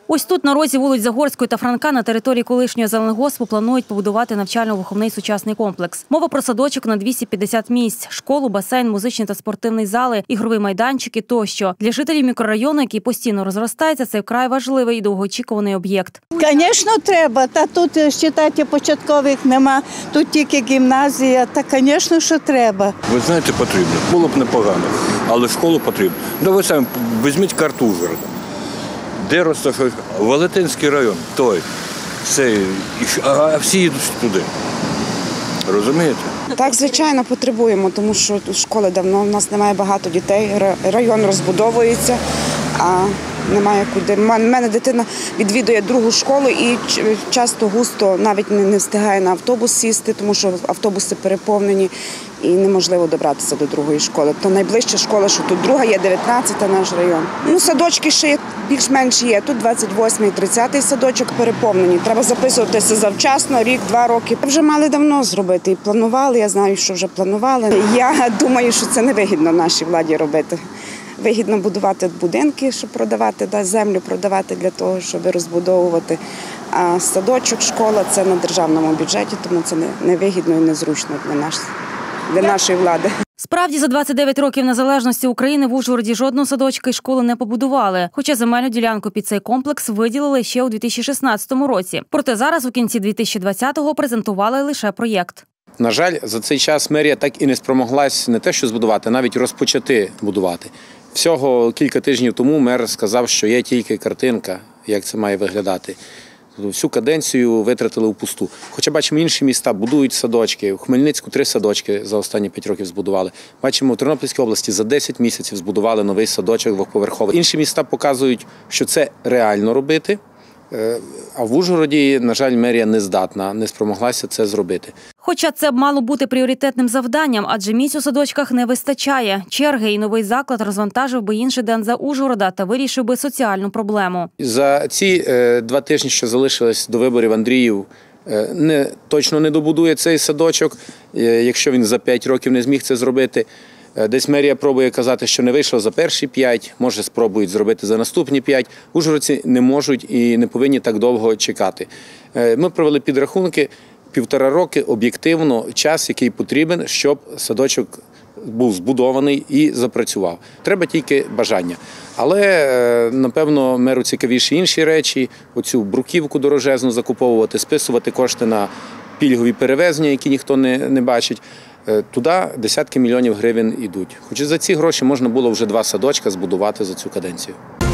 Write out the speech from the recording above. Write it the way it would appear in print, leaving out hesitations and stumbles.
Ось тут, на розі вулиць Загорської та Франка, на території колишнього зеленгоспу планують побудувати навчально-виховний сучасний комплекс. Мова про садочок на 250 місць, школу, басейн, музичні та спортивні зали, ігрові майданчики тощо. Для жителів мікрорайону, який постійно розростається, це вкрай важливий і довгоочікуваний об'єкт. Звісно, треба. Та тут, вважайте, початкових нема, тут тільки гімназія. Та, звісно, що треба. Ви знаєте, потрібно. Було б непогано, але школу потрібно. Ну, ви самі візьміть карту Ужгорода. Де розташується? Велетенський район, той, цей, а всі їдуть туди. Розумієте? Так, звичайно, потребуємо, тому що тут школи давно, у нас немає багато дітей, район розбудовується, а немає куди. У мене дитина відвідує другу школу і часто густо навіть не встигає на автобус сісти, тому що автобуси переповнені і неможливо добратися до другої школи. То найближча школа, що тут друга є, 19-та наш район. Ну, садочки ще більш-менш є. Тут 28-й, 30-й садочок переповнені. Треба записуватися завчасно, рік-два роки. Вже мали давно зробити і планували, я знаю, що вже планували. Я думаю, що це невигідно нашій владі робити. Вигідно будувати будинки, щоб продавати, землю продавати для того, щоб розбудовувати. А садочок, школа – це на державному бюджеті, тому це невигідно і незручно для нашої влади. Справді, за 29 років незалежності України в Ужгороді жодного садочка і школи не побудували, хоча земельну ділянку під цей комплекс виділили ще у 2016 році. Проте зараз, у кінці 2020-го, презентували лише проєкт. На жаль, за цей час мерія так і не спромоглась не те, що збудувати, навіть розпочати будувати. Всього кілька тижнів тому мер сказав, що є тільки картинка, як це має виглядати. Всю каденцію витратили впусту. Хоча бачимо, інші міста будують садочки. У Хмельницьку 3 садочки за останні 5 років збудували. Бачимо, у Тернопільській області за 10 місяців збудували новий садочок двохповерховий. Інші міста показують, що це реально робити. А в Ужгороді, на жаль, мерія не здатна, не спромоглася це зробити. Хоча це б мало бути пріоритетним завданням, адже місць у садочках не вистачає. Черги і новий заклад розвантажив би інший ДНЗ Ужгорода та вирішив би соціальну проблему. За ці 2 тижні, що залишились до виборів, Андріїв точно не добудує цей садочок, якщо він за 5 років не зміг це зробити. Десь мерія пробує казати, що не вийшло за перші 5, може спробують зробити за наступні 5. Ужгородці не можуть і не повинні так довго чекати. Ми провели підрахунки, 1,5 роки об'єктивно час, який потрібен, щоб садочок був збудований і запрацював. Треба тільки бажання. Але, напевно, меру цікавіші інші речі, оцю бруківку дорожезну закуповувати, списувати кошти на пільгові перевезення, які ніхто не бачить. Туди десятки мільйонів гривень йдуть. Хоча за ці гроші можна було вже 2 садочка збудувати за цю каденцію.